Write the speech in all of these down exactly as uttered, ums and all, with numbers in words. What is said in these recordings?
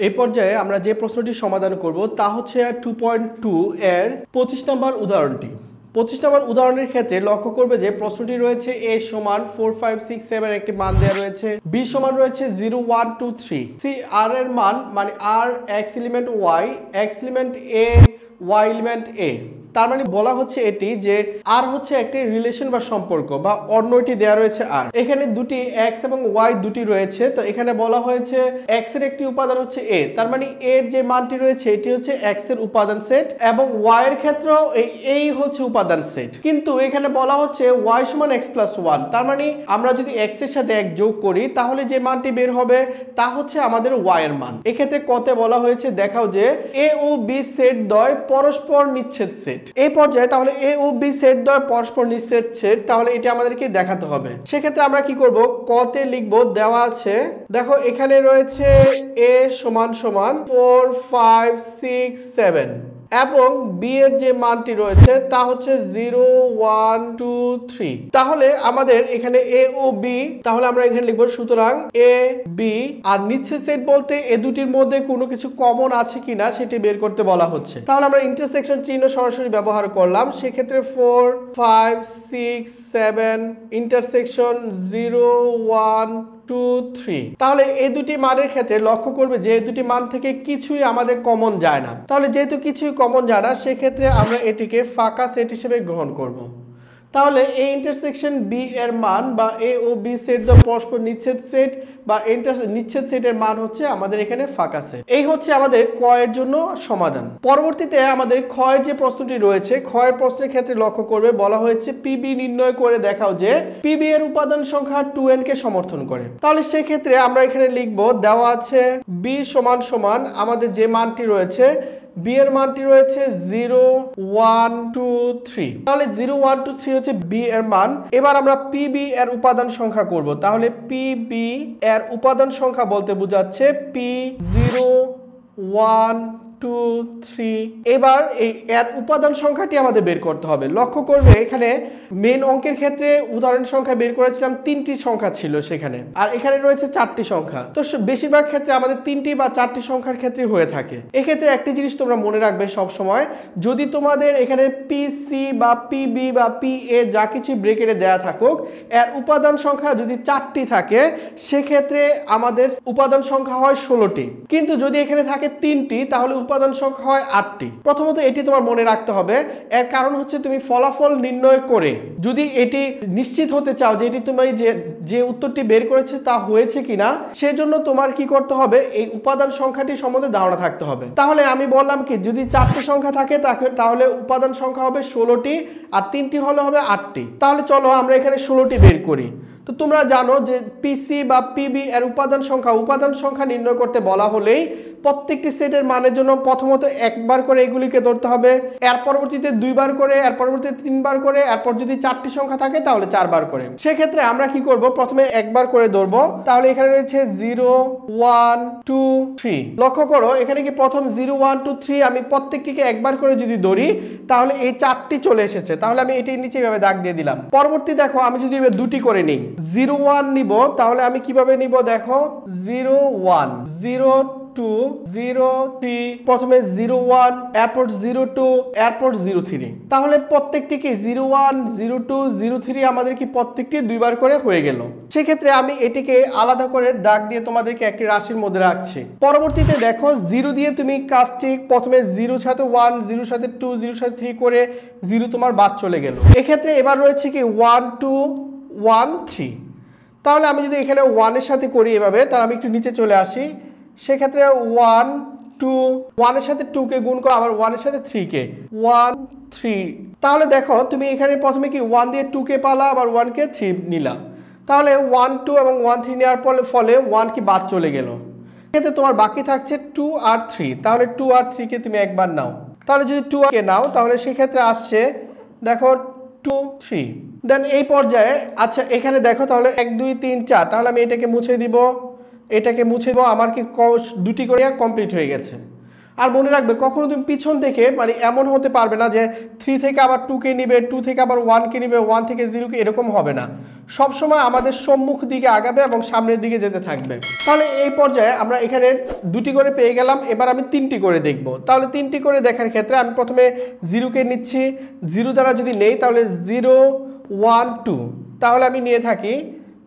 এই পর্যায়ে আমরা যে প্রশ্নটি সমাধান করব তা হচ্ছে টু পয়েন্ট টু এর পঁচিশ নম্বর উদাহরণটি। পঁচিশ নম্বর উদাহরণের ক্ষেত্রে লক্ষ্য করবে যে প্রশ্নটি রয়েছে এ সমান ফোর ফাইভ সিক্স সেভেন একটি মান দেওয়া রয়েছে, বি সমান রয়েছে zero one two three, C আর এর মান মানে আর x element y, x element A, y element A. তার মানে বলা হচ্ছে এটি যে আর হচ্ছে একটি রিলেশন বা সম্পর্ক বা অন্যটি দেওয়া রয়েছে আর। এখানে দুটি এক্স এবং ওয়াই দুটি রয়েছে, তো এখানে বলা হয়েছে এক্স এর একটি উপাদান হচ্ছে এ, তার মানে এর যে মানটি রয়েছে এটি হচ্ছে এক্স এর উপাদান সেট এবং ওয়াই এর ক্ষেত্রেও এই হচ্ছে উপাদান সেট। কিন্তু এখানে বলা হচ্ছে ওয়াই সমান এক্স প্লাস ওয়ান, তার মানে আমরা যদি এক্স এর সাথে এক যোগ করি তাহলে যে মানটি বের হবে তা হচ্ছে আমাদের ওয়াই এর মান। এক্ষেত্রে কতে বলা হয়েছে দেখাও যে এ ও বি সেট দ্বয় পরস্পর নিচ্ছেদ সেট। এই পর্যায়ে তাহলে এ ও বি সেট দ্বয় পরস্পর নিচ্ছেদ সেট, তাহলে এটা আমাদেরকে দেখাতে হবে। সেক্ষেত্রে আমরা কি করব, কতে লিখবো দেওয়া আছে, দেখো এখানে রয়েছে এ সমান সমান ফোর ফাইভ সিক্স সেভেন এবং বি এর যে মানটি রয়েছে তা হচ্ছে জিরো ওয়ান টু থ্রি। তাহলে আমাদের এখানে এ ও বি, তাহলে আমরা এখানে লিখবো সুতরাং এ বি, আর নিচে সেট বলতে এ দুটির মধ্যে কোনো কিছু কমন আছে কিনা সেটি বের করতে বলা হচ্ছে। তাহলে আমরা ইন্টারসেকশন চিহ্ন সরাসরি ব্যবহার করলাম। সেক্ষেত্রে four five six seven intersection zero one two three, তাহলে এই দুটি মানের ক্ষেত্রে লক্ষ্য করবে যে এই দুটি মান থেকে কিছুই আমাদের কমন যায় না। তাহলে যেহেতু কিছুই কমন যায় না সেক্ষেত্রে আমরা এটিকে ফাঁকা সেট হিসেবে গ্রহণ করব। তাহলে এই ইন্টারসেকশন বি এর মান বা এ ও বি সেট দ্য পরস্পর নিচ্ছেদ সেট বা ইন্টার নিচ্ছেদ সেটের মান হচ্ছে আমাদের এখানে ফাঁকা সেট। এই হচ্ছে আমাদের ক এর জন্য সমাধান। পরবর্তীতে আমাদের খ এর যে প্রশ্নটি রয়েছে, খ এর প্রশ্নের ক্ষেত্রে লক্ষ্য করবে বলা হয়েছে পিবি নির্ণয় করে দেখাও যে পিবি এর উপাদান সংখ্যা টু এন কে সমর্থন করে। তাহলে সেই ক্ষেত্রে আমরা এখানে লিখব দেওয়া আছে বি সমান সমান আমাদের যে মানটি রয়েছে বি এর মানটি রয়েছে জিরো ওয়ান টু থ্রি, তাহলে জিরো ওয়ান টু থ্রি হচ্ছে বি এর মান। এবার আমরা পিবি এর উপাদান সংখ্যা করব, তাহলে পিবি এর উপাদান সংখ্যা বলতে বোঝাচ্ছে P zero one two three. এবার এই এর উপাদান সংখ্যাটি আমাদের বের করতে হবে। লক্ষ্য করবে এখানে মেন অঙ্কের ক্ষেত্রে উদাহরণ সংখ্যা বের করেছিলাম তিনটি সংখ্যা ছিল সেখানে, আর এখানে রয়েছে চারটি সংখ্যা। তো বেশিরভাগ ক্ষেত্রে আমাদের তিনটি বা চারটি সংখ্যার ক্ষেত্রে হয়ে থাকে। এক্ষেত্রে একটি জিনিস তোমরা মনে রাখবে সব সময়, যদি তোমাদের এখানে পি সি বা পিবি বা পি এ যা কিছু ব্রেকেটে দেয়া থাকুক, এর উপাদান সংখ্যা যদি চারটি থাকে সেক্ষেত্রে আমাদের উপাদান সংখ্যা হয় ষোলোটি। কিন্তু যদি এখানে থাকে তিনটি তাহলে উপাদান সংখ্যা হয় আটটি। প্রথমত এটি তোমার মনে রাখতে হবে। এর কারণ হচ্ছে তুমি ফলাফল নির্ণয় করে যদি এটি নিশ্চিত হতে চাও যে এটি তুমি যে যে উত্তরটি বের করেছে তা হয়েছে কিনা, সেজন্য তোমার কি করতে হবে, এই উপাদান সংখ্যাটি সম্বন্ধে ধারণা থাকতে হবে। তাহলে আমি বললাম কি যদি চারটি সংখ্যা থাকে তাহলে উপাদান সংখ্যা হবে ষোলোটি আর তিনটি হলে হবে আটটি। তাহলে চলো আমরা এখানে ষোলোটি বের করি। তো তোমরা জানো যে পিসি বা পিবি এর উপাদান সংখ্যা উপাদান সংখ্যা নির্ণয় করতে বলা হলেই প্রত্যেকটি সেটের মানের জন্য প্রথমত একবার করে এগুলিকে ধরতে হবে, এর পরবর্তীতে দুইবার করে, এর পরবর্তীতে তিনবার করে, এরপর যদি চারটি সংখ্যা থাকে তাহলে চারবার করে। সেক্ষেত্রে আমরা কি করব, প্রথমে একবার করে ধরবো। তাহলে এখানে রয়েছে জিরো ওয়ান টু থ্রি। লক্ষ্য করো এখানে কি প্রথম জিরো ওয়ান টু থ্রি আমি প্রত্যেকটিকে একবার করে যদি ধরি তাহলে এই চারটি চলে এসেছে। তাহলে আমি এটি নিচে এভাবে দাগ দিয়ে দিলাম। পরবর্তী দেখো আমি যদি দুটি করে নিই, জিরো ওয়ান নিব, তাহলে আমি কিভাবে নিব দেখো zero one zero two zero three, প্রথমে জিরো ওয়ান এরপর জিরো টু এরপর জিরো থ্রি। তাহলে প্রত্যেকটি কি zero one zero two zero three আমাদের কি প্রত্যেকটি দুইবার করে হয়ে গেল। সেক্ষেত্রে আমি এটিকে আলাদা করে দাগ দিয়ে তোমাদেরকে একটি রাশির মধ্যে রাখছি। পরবর্তীতে দেখো জিরো দিয়ে তুমি কাজটি প্রথমে জিরোর সাথে ওয়ান, জিরোর সাথে টু, জিরোর সাথে থ্রি করে জিরো তোমার বাদ চলে গেল। এক্ষেত্রে এবার রয়েছে কি ওয়ান টু ওয়ান থ্রি। তাহলে আমি যদি এখানে ওয়ানের সাথে করি এভাবে, তাহলে আমি একটু নিচে চলে আসি। সেক্ষেত্রে ওয়ান টু, ওয়ানের সাথে টু কে গুণ করো, আবার ওয়ানের সাথে থ্রি কে, ওয়ান থ্রি। তাহলে দেখো তুমি এখানে প্রথমে কি ওয়ান দিয়ে টু কে পালা, আবার ওয়ান কে থ্রি নিলা। তাহলে ওয়ান টু এবং ওয়ান থ্রি নেওয়ার ফলে ওয়ান কি বাদ চলে গেল। এক্ষেত্রে তোমার বাকি থাকছে টু আর থ্রি। তাহলে টু আর থ্রি কে তুমি একবার নাও। তাহলে যদি টু কে নাও তাহলে সেক্ষেত্রে আসছে দেখো টু থ্রি। দেন এই পর্যায়ে আচ্ছা এখানে দেখো তাহলে এক দুই তিন চার, তাহলে আমি এটাকে মুছে দিব, এটাকে মুছে দিব, আমার কি দুটি করে কমপ্লিট হয়ে গেছে। আর মনে রাখবে কখনো তুমি পিছন থেকে মানে এমন হতে পারবে না যে থ্রি থেকে আবার টুকে নিবে, টু থেকে আবার ওয়ানকে নিবে, ওয়ান থেকে জিরোকে, এরকম হবে না। সবসময় আমাদের সম্মুখ দিকে আগাবে এবং সামনের দিকে যেতে থাকবে। তাহলে এই পর্যায়ে আমরা এখানে দুটি করে পেয়ে গেলাম, এবার আমি তিনটি করে দেখব। তাহলে তিনটি করে দেখার ক্ষেত্রে আমি প্রথমে জিরোকে নিচ্ছি, জিরো দ্বারা যদি নেই তাহলে জিরো ওয়ান টু, তাহলে আমি নিয়ে থাকি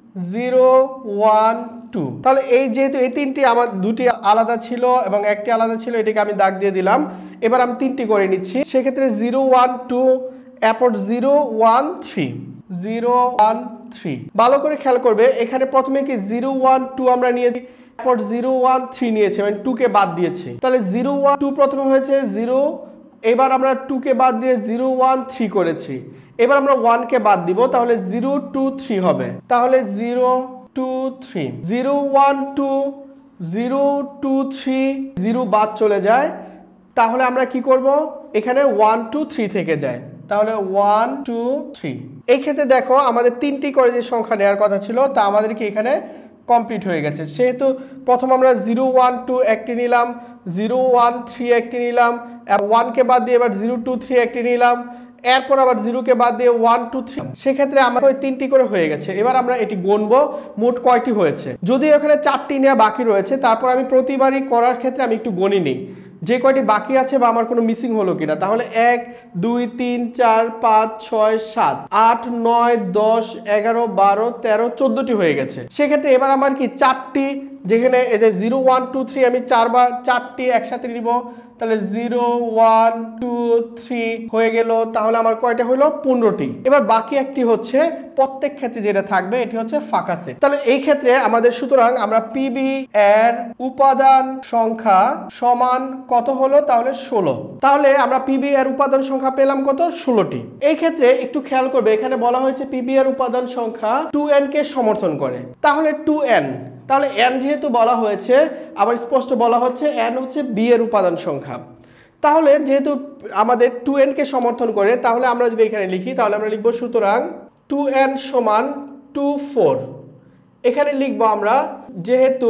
জিরো ওয়ান টু। তাহলে এই যেহেতু এই তিনটি আমার দুটি আলাদা ছিল এবং একটি আলাদা ছিল, এটাকে আমি দাগ দিয়ে দিলাম। এবার আমি তিনটি করে নিচ্ছি, সেক্ষেত্রে জিরো ওয়ান টু অ্যাপট zero one three, zero one three. ভালো করে খেয়াল করবে এখানে প্রথমে কি জিরো ওয়ান টু আমরা নিয়েছি, অ্যাপট জিরো ওয়ান থ্রি নিয়েছি, মানে টু কে বাদ দিয়েছি। তাহলে জিরো ওয়ান টু প্রথমে হয়েছে জিরো, এবার আমরা টু কে বাদ দিয়ে জিরো ওয়ান থ্রি করেছি। এবার আমরা ওয়ান কে বাদ দিব, তাহলে জিরো টু থ্রি হবে। তাহলে zero two three, zero one two, zero two three, zero বাদ চলে যায়। তাহলে আমরা কি করব, এখানে ওয়ান টু থ্রি থেকে যায়, তাহলে ওয়ান টু থ্রি। এই ক্ষেত্রে দেখো আমাদের তিনটি করে যে সংখ্যা নেওয়ার কথা ছিল তা আমাদেরকে এখানে কমপ্লিট হয়ে গেছে। সেহেতু প্রথম আমরা জিরো ওয়ান টু একটি নিলাম, জিরো ওয়ান থ্রি একটি নিলাম, ওয়ানকে বাদ দিয়ে এবার জিরো টু থ্রি একটি নিলাম, এরপর আবার জিরোকে বাদ দিয়ে ওয়ান টু থ্রি। সেক্ষেত্রে আমাদের তিনটি করে হয়ে গেছে। এবার আমরা এটি গুনবো মোট কয়টি হয়েছে। যদি এখানে চারটি নেওয়া বাকি রয়েছে, তারপর আমি প্রতিবারই করার ক্ষেত্রে আমি একটু গণি নিই যে কয়টি বাকি আছে বা আমার কোনো মিসিং হলো কিনা। তাহলে এক, দুই, তিন, চার, পাঁচ, ছয়, সাত, আট, নয়, দশ, এগারো, বারো, তেরো, চোদ্দটি হয়ে গেছে। সেক্ষেত্রে এবার আমার কি চারটি, যেখানে এই যে জিরো ওয়ান টু থ্রি আমি চারবার চারটি একসাথে নিব, তাহলে জিরো ওয়ান টু থ্রি হয়ে গেল। তাহলে আমার কয়টা হলো, পনেরোটি। এবার বাকি একটি হচ্ছে প্রত্যেক ক্ষেত্রে যেটা থাকবে এটি হচ্ছে ফাঁকা সেট। তাহলে এই ক্ষেত্রে আমাদের সুতরাং আমরা পিবি এর উপাদান সংখ্যা সমান কত হলো, তাহলে ষোলো। তাহলে আমরা পিবি এর উপাদান সংখ্যা পেলাম কত, ষোলোটি। এই ক্ষেত্রে একটু খেয়াল করবে এখানে বলা হয়েছে পিবি এর উপাদান সংখ্যা টু এন কে সমর্থন করে। তাহলে টু এন, তাহলে এন যেহেতু বলা হয়েছে, আবার স্পষ্ট বলা হচ্ছে এন হচ্ছে বি এর উপাদান সংখ্যা। তাহলে যেহেতু আমাদের টু এন কে সমর্থন করে, তাহলে আমরা যদি এখানে লিখি তাহলে আমরা লিখবো সুতরাং টু এন সমান টু ফোর। এখানে লিখবো আমরা যেহেতু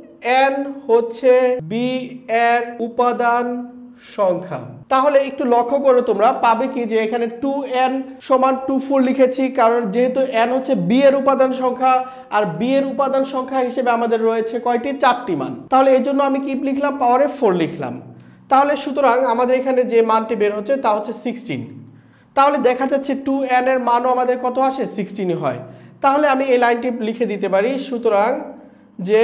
এন হচ্ছে বি এর উপাদান সংখ্যা। তাহলে একটু লক্ষ্য করো, তোমরা পাবে কি যে এখানে টু এন সমান টু ফোর লিখেছি, কারণ যেহেতু এন হচ্ছে বি এর উপাদান সংখ্যা আর বি এর উপাদান সংখ্যা হিসেবে আমাদের রয়েছে কয়টি, চারটি মান। তাহলে এই জন্য আমি কি লিখলাম, পাওয়ারে ফোর লিখলাম। তাহলে সুতরাং আমাদের এখানে যে মানটি বের হচ্ছে তা হচ্ছে সিক্সটিন। তাহলে দেখা যাচ্ছে টু এন এর মানও আমাদের কত আসে, সিক্সটিনই হয়। তাহলে আমি এই লাইনটি লিখে দিতে পারি, সুতরাং যে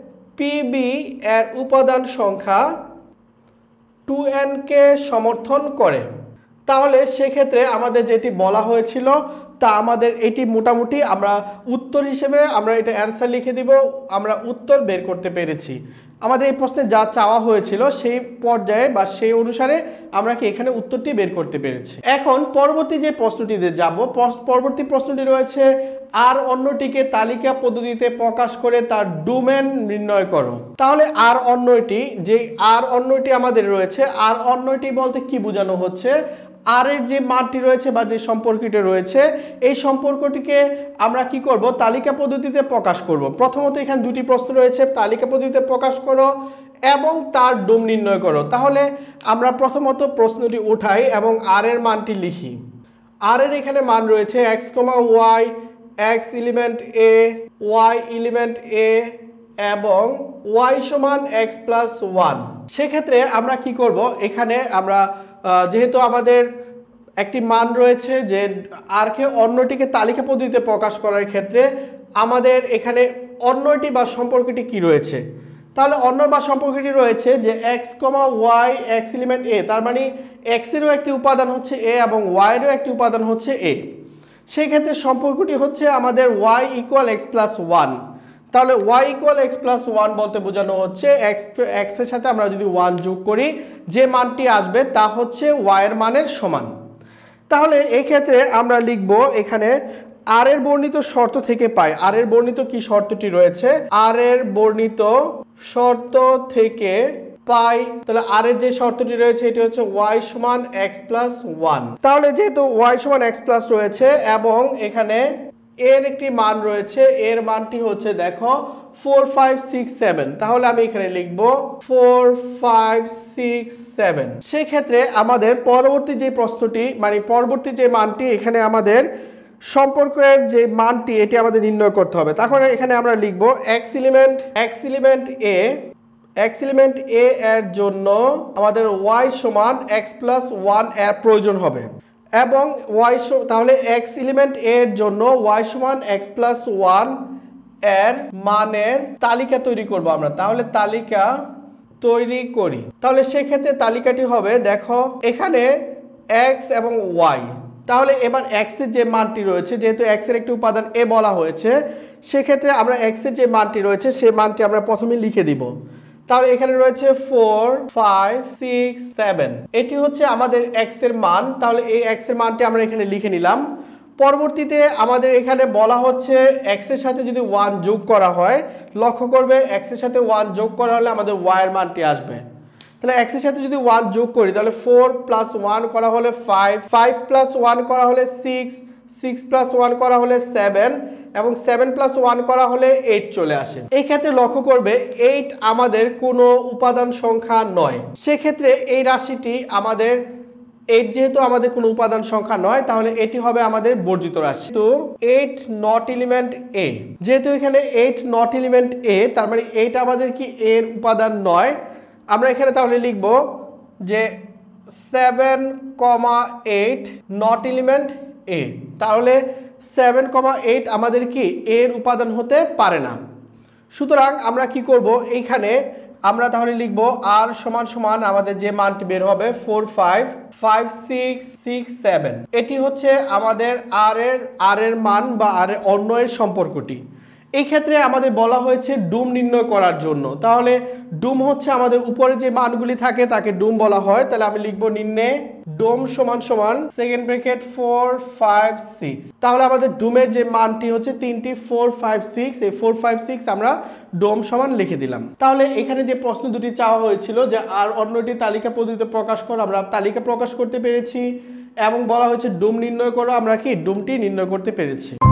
পিবি এর উপাদান সংখ্যা টু এন কে সমর্থন করে। তাহলে সেক্ষেত্রে আমাদের যেটি বলা হয়েছিল তা আমাদের এটি মোটামুটি আমরা উত্তর হিসেবে আমরা এটা অ্যান্সার লিখে দিব, আমরা উত্তর বের করতে পেরেছি। আমাদের এই প্রশ্নে যা চাওয়া হয়েছিল সেই পর্যায়ে বা সেই অনুসারে আমরা কি এখানে উত্তরটি বের করতে পেরেছি। এখন পরবর্তী যে প্রশ্নটিতে যাব, পরবর্তী প্রশ্নটি রয়েছে আর অন্যটিকে তালিকা পদ্ধতিতে প্রকাশ করে তার ডোমেন নির্ণয় করো। তাহলে আর অন্যটি, যে আর অন্যটি আমাদের রয়েছে, আর অন্যটি বলতে কি বোঝানো হচ্ছে, আর এর যে মানটি রয়েছে বা যে সম্পর্কটি রয়েছে এই সম্পর্কটিকে আমরা কি করব, তালিকা পদ্ধতিতে প্রকাশ করব। প্রথমত এখানে দুটি প্রশ্ন রয়েছে, তালিকা পদ্ধতিতে প্রকাশ করো এবং তার ডোম নির্ণয় করো। তাহলে আমরা প্রথমত প্রশ্নটি উঠাই এবং আর এর মানটি লিখি। আর এর এখানে মান রয়েছে x comma y, x element A, y element A এবং ওয়াই সমান এক্স প্লাস ওয়ান। সেক্ষেত্রে আমরা কি করব, এখানে আমরা যেহেতু আমাদের একটি মান রয়েছে যে আর কে অন্যটিকে তালিকা পদ্ধতিতে প্রকাশ করার ক্ষেত্রে আমাদের এখানে অন্যটি বা সম্পর্কটি কি রয়েছে, তাহলে অন্য বা সম্পর্কটি রয়েছে যে x comma y x element A, তার মানে এক্স এরও একটি উপাদান হচ্ছে এ এবং ওয়াই এরও একটি উপাদান হচ্ছে এ। সেই ক্ষেত্রে সম্পর্কটি হচ্ছে আমাদের y equal x plus one. তাহলে y equal x plus one বলতে বোঝানো হচ্ছে এক্স এক্স এর সাথে আমরা যদি ওয়ান যোগ করি যে মানটি আসবে তা হচ্ছে ওয়াই এর মানের সমান। তাহলে এই ক্ষেত্রে আমরা লিখব এখানে আর এর বর্ণিত শর্ত থেকে পাই। আর এর বর্ণিত কি শর্তটি রয়েছে, আর এর বর্ণিত শর্ত থেকে পাই। তাহলে আর এর যে শর্তটি রয়েছে এটি হচ্ছে ওয়াই সমান এক্স প্লাস ওয়ান। তাহলে যেহেতু ওয়াই সমান এক্স প্লাস রয়েছে এবং এখানে এর একটি মান রয়েছে, এর মানটি হচ্ছে দেখো ফোর ফাইভ সিক্স সেভেন, তাহলে আমি এখানে লিখব ফোর ফাইভ সিক্স সেভেন। সেক্ষেত্রে আমাদের পরবর্তী যে প্রশ্নটি মানে পরবর্তী যে মানটি এখানে আমাদের সম্পর্কের যে মানটি এটি আমাদের নির্ণয় করতে হবে। তাহলে এখানে আমরা লিখব x element x element A x element A এর জন্য আমাদের ওয়াই সমান এক্স প্লাস ওয়ান এর প্রয়োজন হবে এবং ওয়াই তাহলে এক্স এলিমেন্ট এ এর জন্য ওয়াই সমান এক্স প্লাস ওয়ান এর মানের তালিকা তৈরি করব আমরা। তাহলে তালিকা তৈরি করি, তাহলে সেক্ষেত্রে তালিকাটি হবে দেখো এখানে এক্স এবং ওয়াই। তাহলে এবার এক্স এর যে মানটি রয়েছে, যেহেতু এক্স এর একটি উপাদান এ বলা হয়েছে, সেক্ষেত্রে আমরা এক্স এর যে মানটি রয়েছে সেই মানটি আমরা প্রথমে লিখে দিব। তাহলে এখানে রয়েছে ফোর ফাইভ সিক্স সেভেন, এটি হচ্ছে আমাদের এক্স এর মান। তাহলে এই এক্স এর মানটি আমরা এখানে লিখে নিলাম। পরবর্তীতে আমাদের এখানে বলা হচ্ছে এক্স এর সাথে যদি ওয়ান যোগ করা হয়, লক্ষ্য করবে এক্স এর সাথে ওয়ান যোগ করা হলে আমাদের ওয়াই এর মানটি আসবে। তাহলে এক্স এর সাথে যদি ওয়ান যোগ করি তাহলে ফোর প্লাস ওয়ান করা হলে ফাইভ, ফাইভ প্লাস ওয়ান করা হলে সিক্স, সিক্স প্লাস ওয়ান করা হলে সেভেন এবং সেভেন প্লাস ওয়ান করা হলে এইট চলে আসে। এই ক্ষেত্রে লক্ষ্য করবে এইট আমাদের কোনো উপাদান সংখ্যা নয়। সেক্ষেত্রে এই রাশিটি আমাদের এইট যেহেতু আমাদের কোনো উপাদান সংখ্যা নয়, তাহলে এটি হবে আমাদের বর্জিত রাশি। তো এইট নট এলিমেন্ট এ, যেহেতু এখানে এইট নট এলিমেন্ট এ, তার মানে এইট আমাদের কি এর উপাদান নয়। আমরা এখানে তাহলে লিখব যে seven comma eight not element A, তাহলে সেভেন কমা এইট আমাদের কি এর উপাদান হতে পারে না। সুতরাং আমরা কি করব, এইখানে আমরা তাহলে লিখব আর সমান সমান আমাদের যে মানটি বের হবে four five five six six seven, এটি হচ্ছে আমাদের আর এর আর এর মান বা আর এর অন্য এর সম্পর্কটি। এই ক্ষেত্রে আমাদের বলা হয়েছে ডুম নির্ণয় করার জন্য। তাহলে ডুম হচ্ছে আমাদের উপরে যে মানগুলি থাকে তাকে ডুম বলা হয়। তাহলে আমি লিখবো নিম্নে ডোম সমান সমান second bracket four five six. তাহলে আমাদের ডুমের যে মানটি হচ্ছে তিনটি ফোর ফাইভ সিক্স, এই ফোর ফাইভ সিক্স আমরা ডোম সমান লিখে দিলাম। তাহলে এখানে যে প্রশ্ন দুটি চাওয়া হয়েছিল যে আর অন্যটি তালিকা পদ্ধতিতে প্রকাশ করো, আমরা তালিকা প্রকাশ করতে পেরেছি এবং বলা হয়েছে ডুম নির্ণয় করো, আমরা কি ডুমটি নির্ণয় করতে পেরেছি।